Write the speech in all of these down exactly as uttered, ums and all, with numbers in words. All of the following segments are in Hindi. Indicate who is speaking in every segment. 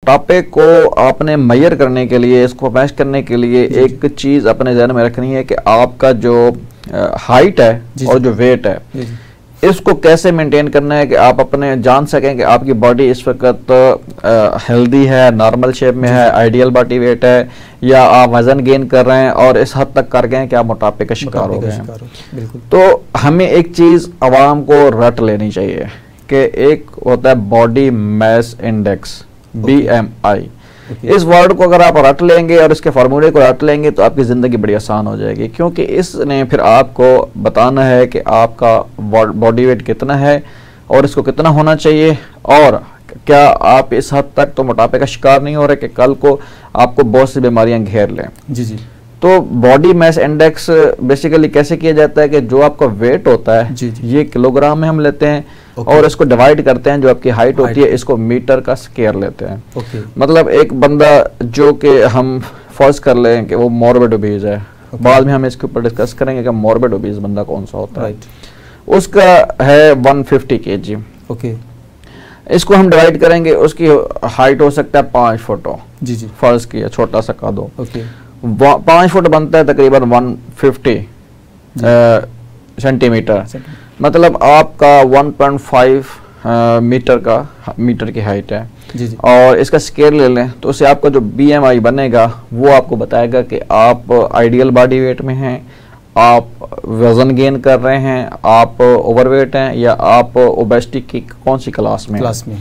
Speaker 1: मोटापे को आपने मेजर करने के लिए, इसको मैच करने के लिए एक चीज अपने ध्यान में रखनी है कि आपका जो हाइट है और जो वेट है इसको कैसे मेंटेन करना है कि आप अपने जान सकें कि आपकी बॉडी इस वक्त हेल्दी है, नॉर्मल शेप में है, आइडियल बॉडी वेट है, या आप वजन गेन कर रहे हैं और इस हद तक कर गए हैं कि आप मोटापे का शिकार हो गए हैं। तो हमें एक चीज आवाम को रट लेनी चाहिए कि एक होता है body mass index, B M I. इस वर्ड को अगर आप रट लेंगे और इसके फार्मूले को रट लेंगे तो आपकी ज़िंदगी बड़ी आसान हो जाएगी, क्योंकि इसने फिर आपको बताना है कि आपका बॉडी वेट कितना है और इसको कितना होना चाहिए, और क्या आप इस हद तक तो मोटापे का शिकार नहीं हो रहे कि कल को आपको बहुत सी बीमारियां घेर लें।
Speaker 2: जी जी।
Speaker 1: तो बॉडी मास इंडेक्स बेसिकली कैसे किया जाता है कि जो आपका वेट होता है
Speaker 2: जी जी।
Speaker 1: ये किलोग्राम में हम लेते हैं
Speaker 2: ओके।
Speaker 1: और इसको डिवाइड करते हैं, जो आपकी हाइट होती है इसको मीटर का स्क्वायर लेते हैं।
Speaker 2: ओके।
Speaker 1: मतलब एक बंदा जो कि हम फर्ज कर लें कि वो मॉर्बिड ओबीज है, बाद में हम इसके ऊपर डिस्कस करेंगे कि मॉर्बिड ओबीज बंदा कौन सा होता है। उसका है वन फिफ्टी केजी।
Speaker 2: ओके। इसको
Speaker 1: हम डिवाइड करेंगे, उसकी हाइट हो सकता है पाँच फुट हो।
Speaker 2: जी जी।
Speaker 1: फर्ज किया छोटा सा का दो।
Speaker 2: ओके।
Speaker 1: पाँच फुट बनता है तकरीबन वन फिफ्टी सेंटीमीटर, मतलब आपका वन पॉइंट फाइव मीटर का मीटर की हाइट है।
Speaker 2: जी जी।
Speaker 1: और इसका स्केल ले लें तो उससे आपका जो बी एम आई बनेगा वो आपको बताएगा कि आप आइडियल बॉडी वेट में हैं, आप वजन गेन कर रहे हैं, आप ओवरवेट हैं, या आप ओबेसिटी की कौन सी क्लास में
Speaker 2: क्लास में।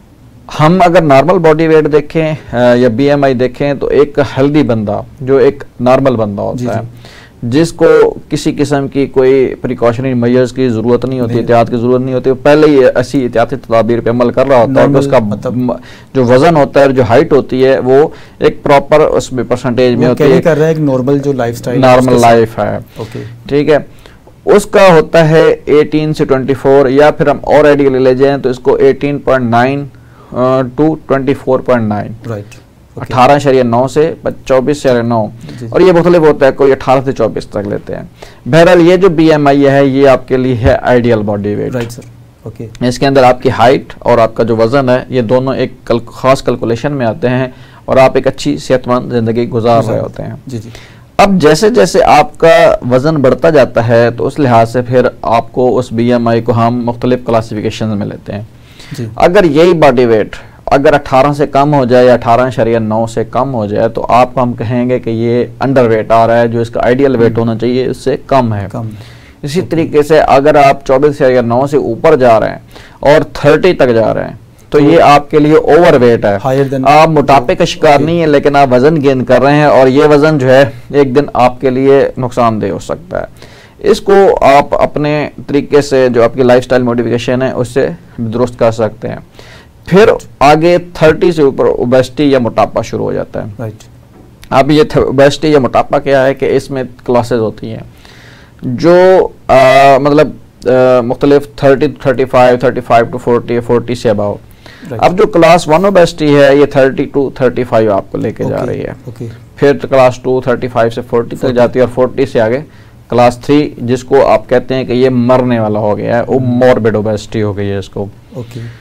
Speaker 1: हम अगर नॉर्मल बॉडी वेट देखें या बी एम आई देखें तो एक हेल्दी बंदा जो एक नॉर्मल बंदा होता जी है जी। जिसको किसी किस्म की कोई प्रिकॉशनरी मेजर्स की जरूरत नहीं होती, एहतियात की जरूरत नहीं होती, पहले ही ऐसी एहतियाती तदाबीर पे अमल कर रहा होता है, तो उसका मतलब जो वजन होता है, जो हाइट होती है, वो एक प्रॉपर उसमें परसेंटेज में होती है,
Speaker 2: कर रहा है एक नॉर्मल जो लाइफस्टाइल
Speaker 1: नॉर्मल लाइफ है।
Speaker 2: ओके
Speaker 1: ठीक है, उसका होता है एटीन से ट्वेंटी फोर, या फिर हम और आइडियल ले जाएं तो इसको eighteen point nine to twenty four point nine,
Speaker 2: right,
Speaker 1: अठारह शरीय नौ से चौबीस शरीय नौ, और ये मुख्तलिफ होता है, कोई अठारह से चौबीस तक लेते हैं। बहरहाल ये जो बी एम आई है ये आपके लिए है ideal body weight.
Speaker 2: Right sir, okay.
Speaker 1: इसके अंदर आपकी हाइट और आपका जो वजन है ये दोनों एक कल, खास कैलकुलेशन में आते हैं और आप एक अच्छी सेहतमंद जिंदगी गुजार रहे होते हैं।
Speaker 2: जी जी।
Speaker 1: अब जैसे जैसे आपका वजन बढ़ता जाता है तो उस लिहाज से फिर आपको उस बी एम आई को हम मुख्तलिफ क्लासिफिकेशन में लेते हैं
Speaker 2: जी।
Speaker 1: अगर यही बॉडी वेट अगर अठारह से कम हो जाए या अठारह शरीय नौ से कम हो जाए तो आपको हम कहेंगे कि ये अंडर वेट आ रहा है, जो इसका आइडियल वेट होना चाहिए उससे कम है।
Speaker 2: कम।
Speaker 1: इसी तरीके से अगर आप चौबीस शरीय नौ से ऊपर जा रहे हैं और तीस तक जा रहे हैं तो ये आपके लिए ओवर वेट है, आप मोटापे का शिकार नहीं है लेकिन आप वजन गेन कर रहे हैं और ये वजन जो है एक दिन आपके लिए नुकसानदेह हो सकता है। इसको आप अपने तरीके से जो आपकी लाइफस्टाइल मॉडिफिकेशन है उससे दुरुस्त कर सकते हैं। फिर आगे तीस से ऊपर ओबेसिटी या मोटापा शुरू हो जाता है।
Speaker 2: राइट।
Speaker 1: अब ये ओबेसिटी या मोटापा क्या है कि इसमें क्लासेस होती हैं जो आ, मतलब मुख्तलिफ thirty to thirty five, thirty five to forty, forty से अबाव। अब जो क्लास वन ओबेसिटी है ये थर्टी टू थर्टी फाइव आपको लेके जा रही है।
Speaker 2: okay.
Speaker 1: फिर क्लास टू थर्टी फाइव से फोर्टी तक जाती है और फोर्टी से आगे क्लास थ्री जिसको आप कहते हैं कि ये मरने वाला हो गया है, वो मॉर्बिड ओबेसिटी हो गई है इसको।
Speaker 2: okay.